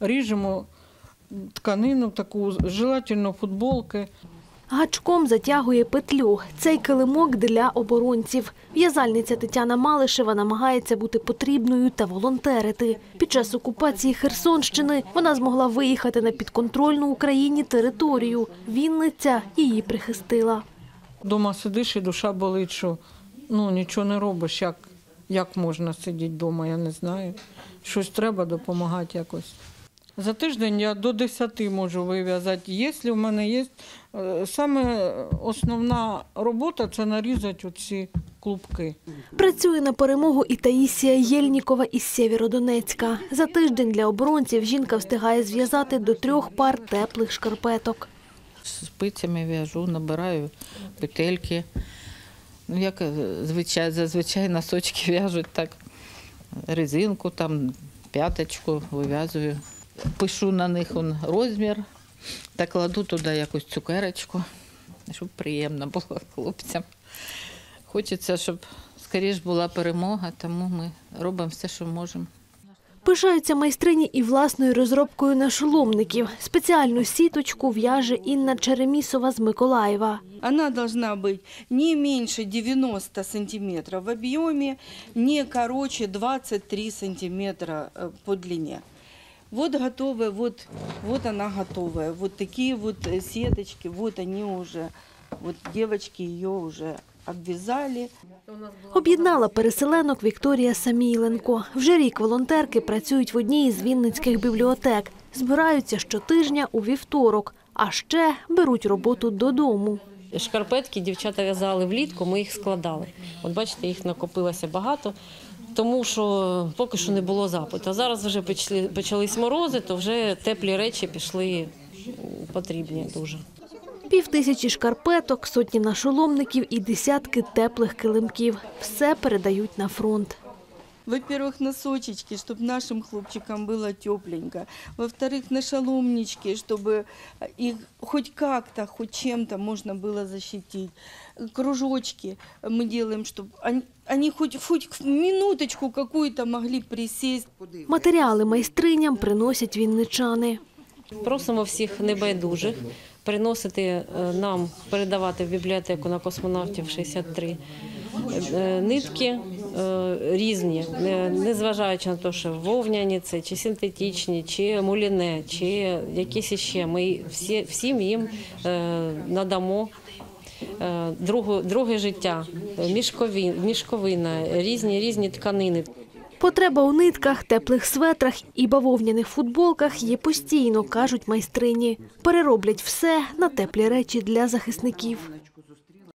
ріжемо тканину, таку, желательно футболки. Гачком затягує петлю. Цей килимок для оборонців. В'язальниця Тетяна Малишева намагається бути потрібною та волонтерити. Під час окупації Херсонщини вона змогла виїхати на підконтрольну Україні територію. Вінниця її прихистила. Дома сидиш і душа болить, що нічого не робиш. Як можна сидіти вдома, я не знаю. Щось треба допомагати якось. За тиждень я до 10 можу вив'язати. Якщо в мене є, саме основна робота – це нарізати оці клубки. Працює на перемогу і Таїсія Єльнікова із Сєвєродонецька. За тиждень для оборонців жінка встигає зв'язати до 3 пар теплих шкарпеток. Спицями в'яжу, набираю петельки. Як зазвичай носочки в'яжуть так, резинку, п'яточку вив'язую. Пишу на них розмір та кладу туди якусь цукерочку, щоб приємно було хлопцям. Хочеться, щоб скоріше була перемога, тому ми робимо все, що можемо. Пишаються майстрині і власною розробкою нашоломників. Спеціальну сіточку в'яже Інна Черемісова з Миколаєва. Она должна быть не меньше 90 сантиметров в объеме, не короче 23 сантиметра по длине. Вот готовая, вот она готовая. Вот такие вот сеточки, вот они уже, вот девочки ее уже обв'язали. Об'єднала переселенок Вікторія Самійленко. Вже рік волонтерки працюють в одній із вінницьких бібліотек. Збираються щотижня у вівторок, а ще беруть роботу додому. Шкарпетки дівчата в'язали влітку, ми їх складали. От бачите, їх накопилося багато, тому що поки що не було запиту. А зараз вже почались морози, то вже теплі речі пішли потрібні дуже. 5000 шкарпеток, сотні нашоломників і десятки теплих килимків. Все передають на фронт. Во-первых, носочечки, чтобы нашим хлопчикам было тепленько. Во-вторых, нашоломнички, чтобы их хоть как-то, хоть чем-то можно было защитить. Кружочки мы делаем, чтобы они хоть минуточку какую-то могли присесть. Матеріали майстриням приносять вінничани. Просимо всіх небайдужих приносити нам, передавати в бібліотеку на Космонавтів 63 нитки різні, незважаючи на те, що вовняні це, чи синтетичні, чи муліне, чи якісь іще. Ми всім їм надамо друге життя, мішковина, різні тканини. Потреба у нитках, теплих светрах і бавовняних футболках є постійно, кажуть майстрині. Перероблять все на теплі речі для захисників.